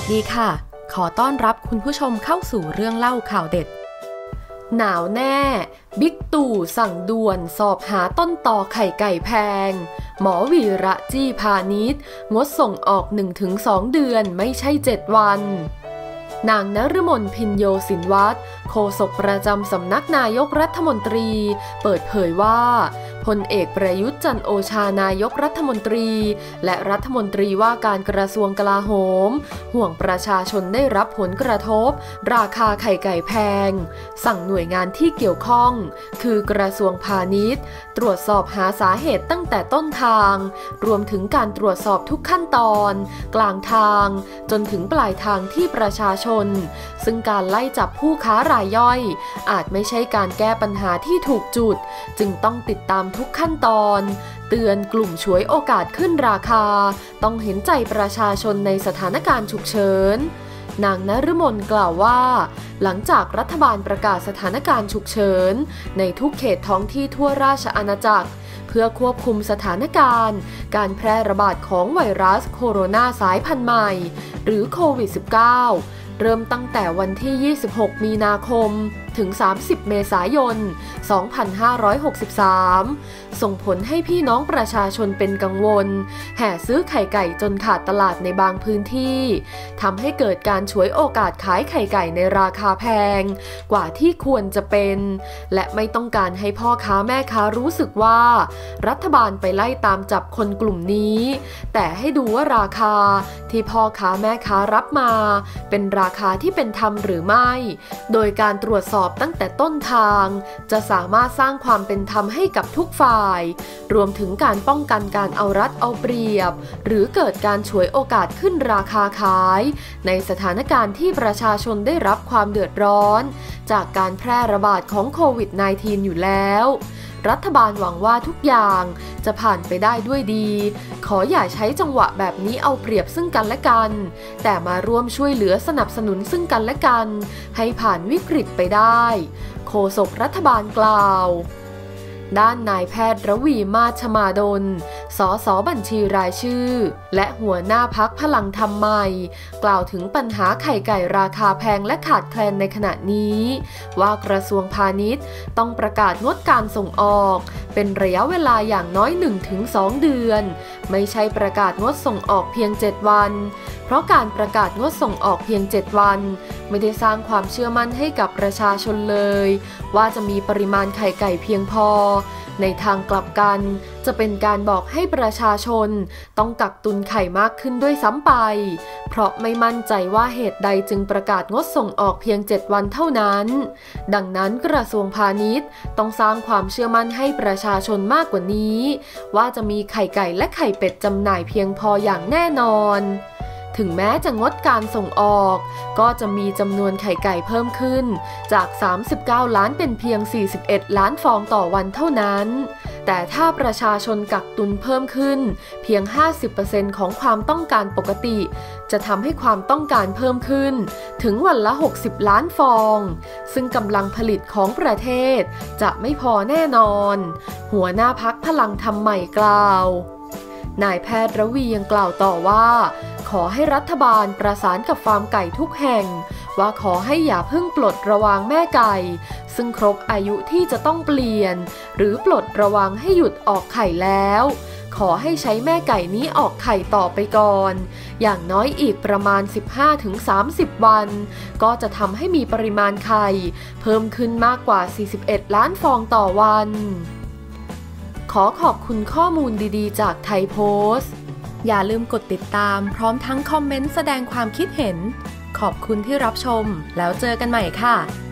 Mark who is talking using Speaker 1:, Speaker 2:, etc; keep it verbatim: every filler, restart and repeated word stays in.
Speaker 1: สดีค่ะขอต้อนรับคุณผู้ชมเข้าสู่เรื่องเล่าข่าวเด็ดหนาวแน่บิ๊กตู่สั่งด่วนสอบหาต้นต่อไข่ไก่แพงหมอวีระจี้พาณิชย์งดส่งออก หนึ่งถึงสอง เดือนไม่ใช่เจ็ดวันนางนฤมลพินโยสินวัฒน์โฆษกประจำสำนักนายกรัฐมนตรีเปิดเผยว่าพลเอกประยุทธ์จันทร์โอชานายกรัฐมนตรีและรัฐมนตรีว่าการกระทรวงกลาโหมห่วงประชาชนได้รับผลกระทบราคาไข่ไก่แพงสั่งหน่วยงานที่เกี่ยวข้องคือกระทรวงพาณิชย์ตรวจสอบหาสาเหตุตั้งแต่ต้นทางรวมถึงการตรวจสอบทุกขั้นตอนกลางทางจนถึงปลายทางที่ประชาชนซึ่งการไล่จับผู้ค้ารายย่อยอาจไม่ใช่การแก้ปัญหาที่ถูกจุดจึงต้องติดตามทุกขั้นตอนเตือนกลุ่มฉวยโอกาสขึ้นราคาต้องเห็นใจประชาชนในสถานการณ์ฉุกเฉินนางนฤมลกล่าวว่าหลังจากรัฐบาลประกาศสถานการณ์ฉุกเฉินในทุกเขตท้องที่ทั่วราชอาณาจักรเพื่อควบคุมสถานการณ์การแพร่ระบาดของไวรัสโคโรนาสายพันธุ์ใหม่หรือโควิด สิบเก้า เริ่มตั้งแต่วันที่ ยี่สิบหก มีนาคมถึง สามสิบ เมษายน สองพันห้าร้อยหกสิบสาม ส่งผลให้พี่น้องประชาชนเป็นกังวลแห่ซื้อไข่ไก่จนขาดตลาดในบางพื้นที่ทำให้เกิดการฉวยโอกาสขายไข่ไก่ในราคาแพงกว่าที่ควรจะเป็นและไม่ต้องการให้พ่อค้าแม่ค้ารู้สึกว่ารัฐบาลไปไล่ตามจับคนกลุ่มนี้แต่ให้ดูว่าราคาที่พ่อค้าแม่ค้ารับมาเป็นราคาที่เป็นธรรมหรือไม่โดยการตรวจสอบตั้งแต่ต้นทางจะสามารถสร้างความเป็นธรรมให้กับทุกฝ่ายรวมถึงการป้องกันการเอารัดเอาเปรียบหรือเกิดการฉวยโอกาสขึ้นราคาขายในสถานการณ์ที่ประชาชนได้รับความเดือดร้อนจากการแพร่ระบาดของโควิด สิบเก้า อยู่แล้วรัฐบาลหวังว่าทุกอย่างจะผ่านไปได้ด้วยดีขออย่าใช้จังหวะแบบนี้เอาเปรียบซึ่งกันและกันแต่มาร่วมช่วยเหลือสนับสนุนซึ่งกันและกันให้ผ่านวิกฤตไปได้โฆษกรัฐบาลกล่าวด้านนายแพทย์ระวีมาชมาดลสสบัญชีรายชื่อและหัวหน้าพรรคพลังธรรมใหม่กล่าวถึงปัญหาไข่ไก่ราคาแพงและขาดแคลนในขณะนี้ว่ากระทรวงพาณิชย์ต้องประกาศงดการส่งออกเป็นระยะเวลาอย่างน้อย หนึ่งถึงสอง เดือนไม่ใช่ประกาศงดส่งออกเพียงเจ็ดวันเพราะการประกาศงดส่งออกเพียงเจ็ดวันไม่ได้สร้างความเชื่อมั่นให้กับประชาชนเลยว่าจะมีปริมาณไข่ไก่เพียงพอในทางกลับกันจะเป็นการบอกให้ประชาชนต้องกักตุนไข่มากขึ้นด้วยซ้ำไปเพราะไม่มั่นใจว่าเหตุใดจึงประกาศงดส่งออกเพียงเจ็ดวันเท่านั้นดังนั้นกระทรวงพาณิชย์ต้องสร้างความเชื่อมั่นให้ประชาชนมากกว่านี้ว่าจะมีไข่ไก่และไข่เป็ดจำหน่ายเพียงพออย่างแน่นอนถึงแม้จะงดการส่งออกก็จะมีจำนวนไข่ไก่เพิ่มขึ้นจากสามสิบเก้าล้านเป็นเพียงสี่สิบเอ็ดล้านฟองต่อวันเท่านั้นแต่ถ้าประชาชนกักตุนเพิ่มขึ้นเพียง ห้าสิบเปอร์เซ็นต์ ของความต้องการปกติจะทำให้ความต้องการเพิ่มขึ้นถึงวันละหกสิบล้านฟองซึ่งกำลังผลิตของประเทศจะไม่พอแน่นอนหัวหน้าพรรคพลังธรรมใหม่กล่าวนายแพทย์ระวียังกล่าวต่อว่าขอให้รัฐบาลประสานกับฟาร์มไก่ทุกแห่งว่าขอให้อย่าเพิ่งปลดระวางแม่ไก่ซึ่งครบอายุที่จะต้องเปลี่ยนหรือปลดระวางให้หยุดออกไข่แล้วขอให้ใช้แม่ไก่นี้ออกไข่ต่อไปก่อนอย่างน้อยอีกประมาณ สิบห้าถึงสามสิบ วันก็จะทำให้มีปริมาณไข่เพิ่มขึ้นมากกว่าสี่สิบเอ็ดล้านฟองต่อวันขอขอบคุณข้อมูลดีๆจากไทยโพสต์อย่าลืมกดติดตามพร้อมทั้งคอมเมนต์แสดงความคิดเห็นขอบคุณที่รับชมแล้วเจอกันใหม่ค่ะ